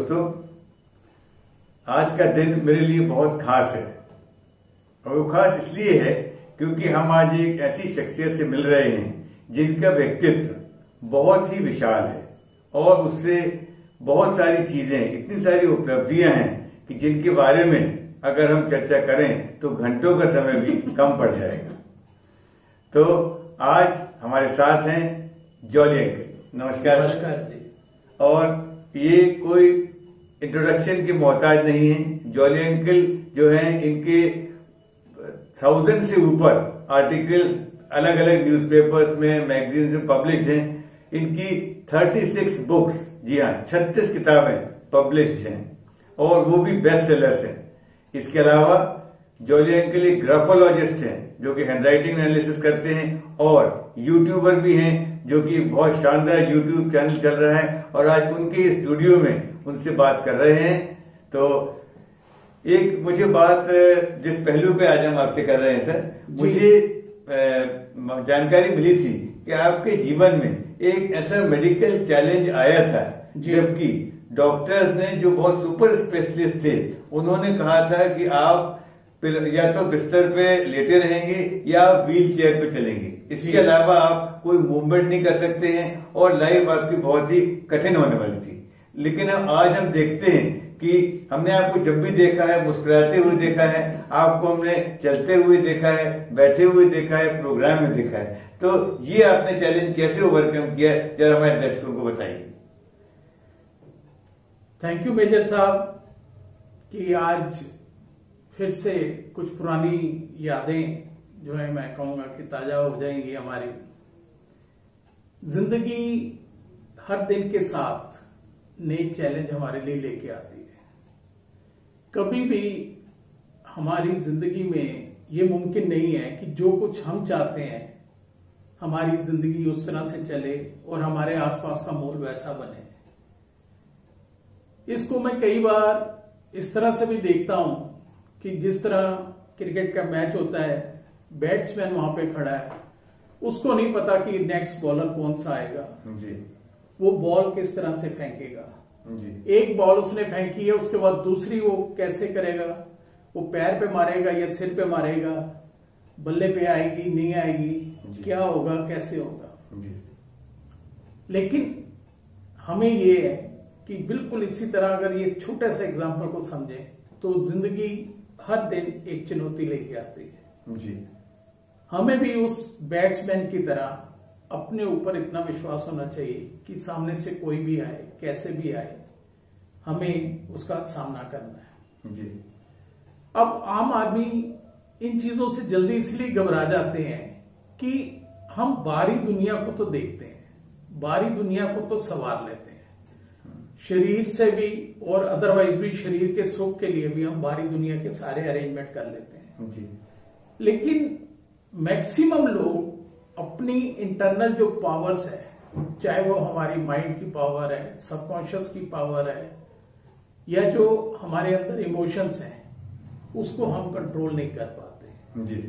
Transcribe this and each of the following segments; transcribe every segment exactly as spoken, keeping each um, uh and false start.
दोस्तों, आज का दिन मेरे लिए बहुत खास है और वो खास इसलिए है क्योंकि हम आज एक ऐसी शख्सियत से मिल रहे हैं जिनका व्यक्तित्व बहुत ही विशाल है और उससे बहुत सारी चीजें, इतनी सारी उपलब्धियां हैं कि जिनके बारे में अगर हम चर्चा करें तो घंटों का समय भी कम पड़ जाएगा। तो आज हमारे साथ हैं जॉली अंकल। नमस्कार। नमस्कार जी। और ये कोई इंट्रोडक्शन की मोहताज नहीं है। जॉली अंकल जो हैं, इनके थाउजेंड से ऊपर आर्टिकल्स अलग अलग न्यूज़पेपर्स में, मैगजीन्स में पब्लिश्ड हैं। इनकी छत्तीस बुक्स, जी हाँ, छत्तीस किताबें पब्लिश्ड हैं और वो भी बेस्ट सेलर्स हैं। इसके अलावा जॉली अंकल एक ग्राफोलॉजिस्ट हैं जो कि हैंडराइटिंग एनालिसिस करते हैं और यूट्यूबर भी हैं, जो कि बहुत शानदार यूट्यूब चैनल चल रहा है और आज उनके स्टूडियो में उनसे बात कर रहे हैं। तो एक मुझे बात, जिस पहलू पे आज हम आपसे कर रहे हैं सर, मुझे जानकारी मिली थी कि आपके जीवन में एक ऐसा मेडिकल चैलेंज आया था जबकि डॉक्टर्स ने, जो बहुत सुपर स्पेशलिस्ट थे, उन्होंने कहा था कि आप या तो बिस्तर पे लेटे रहेंगे या आप व्हील चेयर पे चलेंगे, इसके अलावा आप कोई मूवमेंट नहीं कर सकते हैं और लाइफ आपकी बहुत ही कठिन होने वाली थी। लेकिन अब आज हम देखते हैं कि हमने आपको जब भी देखा है मुस्कुराते हुए देखा है, आपको हमने चलते हुए देखा है, बैठे हुए देखा है, प्रोग्राम में देखा है। तो ये आपने चैलेंज कैसे ओवरकम किया, जरा हमारे दर्शकों को बताइए। थैंक यू मेजर साहब कि आज फिर से कुछ पुरानी यादें जो है, मैं कहूंगा कि ताजा हो जाएंगी। हमारी जिंदगी हर दिन के साथ नई चैलेंज हमारे लिए लेके आती है। कभी भी हमारी जिंदगी में ये मुमकिन नहीं है कि जो कुछ हम चाहते हैं हमारी जिंदगी उस तरह से चले और हमारे आसपास का माहौल वैसा बने। इसको मैं कई बार इस तरह से भी देखता हूं कि जिस तरह क्रिकेट का मैच होता है, बैट्समैन वहां पे खड़ा है, उसको नहीं पता कि नेक्स्ट बॉलर कौन सा आएगा जी, वो बॉल किस तरह से फेंकेगा जी। एक बॉल उसने फेंकी है, उसके बाद दूसरी वो कैसे करेगा, वो पैर पे मारेगा या सिर पे मारेगा, बल्ले पे आएगी नहीं आएगी, क्या होगा कैसे होगा जी। लेकिन हमें ये है कि बिल्कुल इसी तरह अगर ये छोटे से एग्जाम्पल को समझें तो जिंदगी हर दिन एक चुनौती लेके आती है जी। हमें भी उस बैट्समैन की तरह अपने ऊपर इतना विश्वास होना चाहिए कि सामने से कोई भी आए, कैसे भी आए, हमें उसका सामना करना है जी। अब आम आदमी इन चीजों से जल्दी इसलिए घबरा जाते हैं कि हम बाहरी दुनिया को तो देखते हैं, बाहरी दुनिया को तो सवार लेते हैं, शरीर से भी और अदरवाइज भी शरीर के सुख के लिए भी हम बाहरी दुनिया के सारे अरेंजमेंट कर लेते हैं जी। लेकिन मैक्सिमम लोग अपनी इंटरनल जो पावर्स है, चाहे वो हमारी माइंड की पावर है, सबकॉन्शियस की पावर है, या जो हमारे अंदर इमोशंस हैं, उसको हम कंट्रोल नहीं कर पाते जी।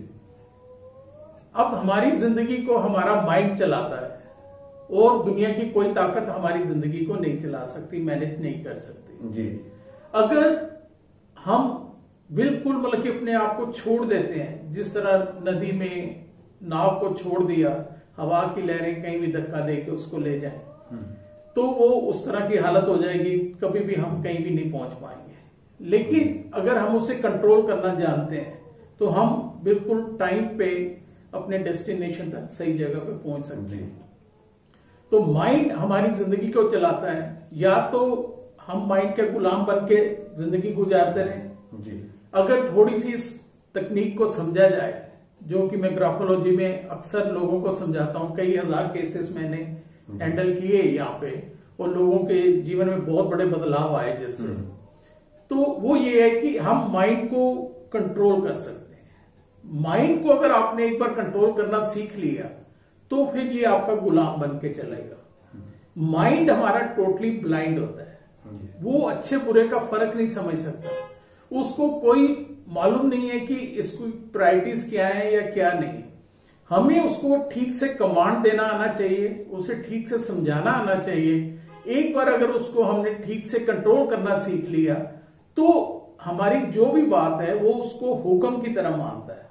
अब हमारी जिंदगी को हमारा माइंड चलाता है और दुनिया की कोई ताकत हमारी जिंदगी को नहीं चला सकती, मैनेज नहीं कर सकती जी। अगर हम बिल्कुल मतलब कि अपने आप को छोड़ देते हैं, जिस तरह नदी में नाव को छोड़ दिया, हवा की लहरें कहीं भी धक्का दे के उसको ले जाएं, तो वो उस तरह की हालत हो जाएगी, कभी भी हम कहीं भी नहीं पहुंच पाएंगे। लेकिन अगर हम उसे कंट्रोल करना जानते हैं तो हम बिल्कुल टाइम पे अपने डेस्टिनेशन तक सही जगह पे पहुंच सकते हैं। तो माइंड हमारी जिंदगी को चलाता है, या तो हम माइंड के गुलाम बन के जिंदगी गुजारते रहें जी। अगर थोड़ी सी इस तकनीक को समझा जाए, जो कि मैं ग्राफोलॉजी में अक्सर लोगों को समझाता हूं, कई हजार केसेस मैंने हैंडल किए यहाँ पे और लोगों के जीवन में बहुत बड़े बदलाव आए जिससे, तो वो ये है कि हम माइंड को कंट्रोल कर सकते हैं। माइंड को अगर आपने एक बार कंट्रोल करना सीख लिया तो फिर ये आपका गुलाम बन के चलेगा। माइंड हमारा टोटली ब्लाइंड होता है, वो अच्छे बुरे का फर्क नहीं समझ सकता, उसको कोई मालूम नहीं है कि इसकी प्रायोरिटीज क्या है या क्या नहीं। हमें उसको ठीक से कमांड देना आना चाहिए, उसे ठीक से समझाना आना चाहिए, एक बार अगर उसको हमने ठीक से कंट्रोल करना सीख लिया तो हमारी जो भी बात है वो उसको हुक्म की तरह मानता है।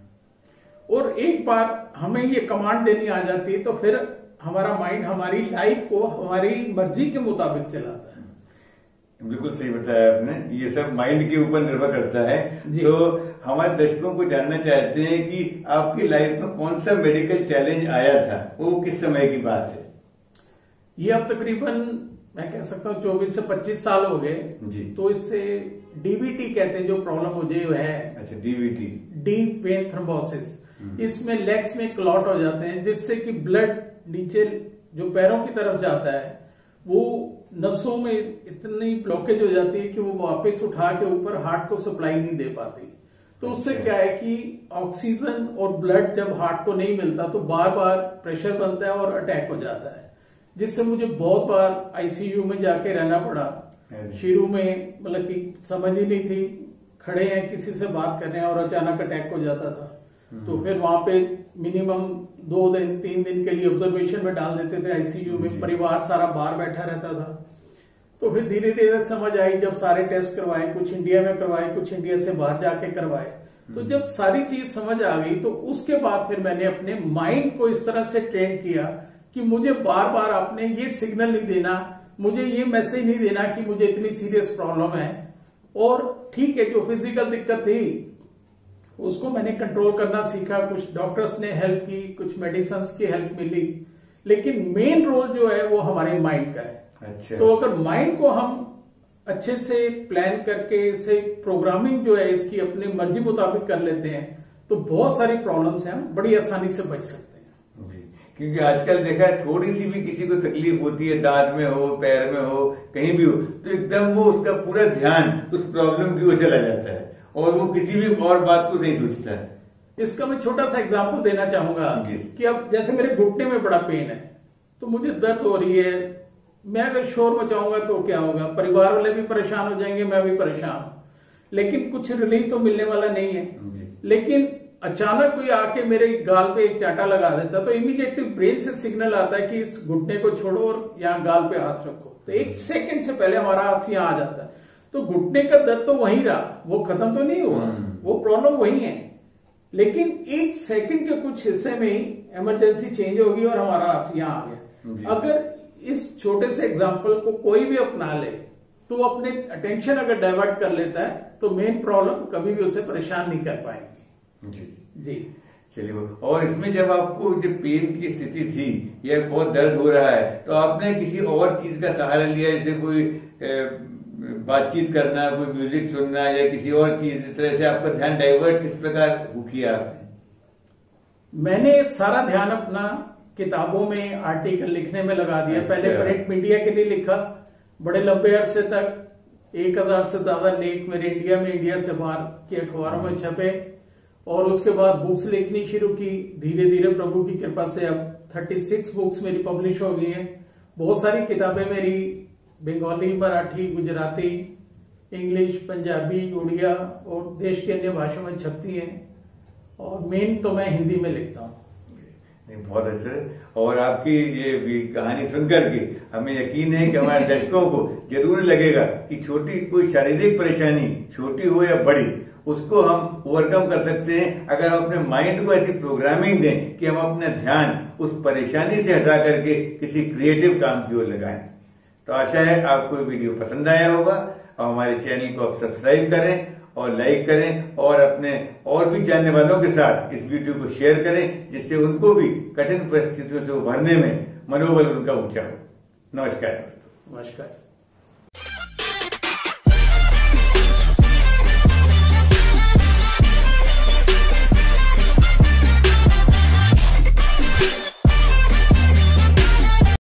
और एक बार हमें ये कमांड देनी आ जाती है तो फिर हमारा माइंड हमारी लाइफ को हमारी मर्जी के मुताबिक चलाता है। बिल्कुल सही बताया आपने, ये सब माइंड के ऊपर निर्भर करता है। तो हमारे दर्शकों को जानना चाहते हैं कि आपकी लाइफ में कौन सा मेडिकल चैलेंज आया था, वो किस समय की बात है? ये अब तकरीबन मैं कह सकता हूँ चौबीस से पच्चीस साल हो गए जी। तो इससे डीवीटी कहते हैं जो प्रॉब्लम मुझे है। अच्छा, डीवीटी, डीप वेन थ्रोम्बोसिस। इसमें लेग्स में क्लॉट हो जाते हैं जिससे कि ब्लड नीचे जो पैरों की तरफ जाता है वो नसों में इतनी ब्लॉकेज हो जाती है कि वो वापस उठा के ऊपर हार्ट को सप्लाई नहीं दे पाती। तो उससे क्या है कि ऑक्सीजन और ब्लड जब हार्ट को नहीं मिलता तो बार बार प्रेशर बनता है और अटैक हो जाता है, जिससे मुझे बहुत बार आईसीयू में जाके रहना पड़ा। शुरू में मतलब कि समझ ही नहीं थी, खड़े हैं किसी से बात कर रहे हैं और अचानक अटैक हो जाता था। तो फिर वहां पे मिनिमम दो दिन तीन दिन के लिए ऑब्जर्वेशन में डाल देते थे आईसीयू में, परिवार सारा बाहर बैठा रहता था। तो फिर धीरे धीरे समझ आई, जब सारे टेस्ट करवाए, कुछ इंडिया में करवाए, कुछ इंडिया से बाहर जाके करवाए, तो जब सारी चीज समझ आ गई तो उसके बाद फिर मैंने अपने माइंड को इस तरह से ट्रेन किया कि मुझे बार बार आपने ये सिग्नल नहीं देना, मुझे ये मैसेज नहीं देना कि मुझे इतनी सीरियस प्रॉब्लम है। और ठीक है, जो फिजिकल दिक्कत थी उसको मैंने कंट्रोल करना सीखा, कुछ डॉक्टर्स ने हेल्प की, कुछ मेडिसिन की हेल्प मिली, लेकिन मेन रोल जो है वो हमारे माइंड का है। अच्छा। तो अगर माइंड को हम अच्छे से प्लान करके इसे प्रोग्रामिंग जो है इसकी अपनी मर्जी मुताबिक कर लेते हैं तो बहुत सारी प्रॉब्लम्स हैं हम बड़ी आसानी से बच सकते हैं। जी, क्योंकि आजकल देखा है थोड़ी सी भी किसी को तकलीफ होती है, दांत में हो, पैर में हो, कहीं भी हो, तो एकदम वो उसका पूरा ध्यान उस प्रॉब्लम की ओर चला जाता है और वो किसी भी और बात को नहीं सोचता है। इसका मैं छोटा सा एग्जांपल देना चाहूंगा कि अब जैसे मेरे घुटने में बड़ा पेन है तो मुझे दर्द हो रही है, मैं अगर शोर मचाऊंगा तो क्या होगा, परिवार वाले भी परेशान हो जाएंगे, मैं भी परेशान हूं, लेकिन कुछ रिलीफ तो मिलने वाला नहीं है। लेकिन अचानक कोई आके मेरे गाल पे एक चांटा लगा देता तो इमीडिएटली ब्रेन से सिग्नल आता है कि इस घुटने को छोड़ो और यहाँ गाल पे हाथ रखो, तो एक सेकंड से पहले हमारा हाथ यहाँ आ जाता है। तो घुटने का दर्द तो वहीं रहा, वो खत्म तो नहीं हुआ, वो प्रॉब्लम वही है, लेकिन एक सेकंड के कुछ हिस्से में ही इमरजेंसी चेंज होगी और हमारा हाथ यहाँ आ गया। अगर इस छोटे से एग्जाम्पल को कोई भी अपना ले तो अपने अटेंशन अगर डाइवर्ट कर लेता है तो मेन प्रॉब्लम कभी भी उसे परेशान नहीं कर पाएंगे। जी जी चलिए, और इसमें जब आपको जब पेन की स्थिति थी या बहुत दर्द हो रहा है तो आपने किसी और चीज का सहारा लिया, जैसे कोई ए, बातचीत करना, कोई म्यूजिक सुनना या किसी और चीज, इस तरह से आपका ध्यान डाइवर्ट किस प्रकार किया आपने? मैंने सारा ध्यान अपना किताबों में आर्टिकल लिखने में लगा दिया। अच्छा। पहले प्रिंट मीडिया के लिए लिखा, बड़े लंबे अरसे तक एक हजार से ज्यादा लेख मेरे इंडिया में, इंडिया से बाहर के अखबारों में छपे, और उसके बाद बुक्स लिखनी शुरू की। धीरे धीरे प्रभु की कृपा से अब छत्तीस बुक्स मेरी पब्लिश हो गई हैं। बहुत सारी किताबें मेरी बंगाली, मराठी, गुजराती, इंग्लिश, पंजाबी, उड़िया और देश के अन्य भाषाओं में छपती हैं, और मेन तो मैं हिंदी में लिखता हूँ। नहीं, बहुत अच्छा। और आपकी ये कहानी सुनकर के हमें यकीन है कि हमारे दर्शकों को जरूर लगेगा कि छोटी कोई शारीरिक परेशानी, छोटी हो या बड़ी, उसको हम ओवरकम कर सकते हैं अगर हम अपने माइंड को ऐसी प्रोग्रामिंग दें कि हम अपना ध्यान उस परेशानी से हटा करके किसी क्रिएटिव काम की ओर लगाएं। तो आशा है आपको वीडियो पसंद आया होगा, और हमारे चैनल को आप सब्सक्राइब करें और लाइक करें, और अपने और भी जानने वालों के साथ इस वीडियो को शेयर करें, जिससे उनको भी कठिन परिस्थितियों से उभरने में मनोबल उनका ऊंचा हो। नमस्कार दोस्तों। नमस्कार।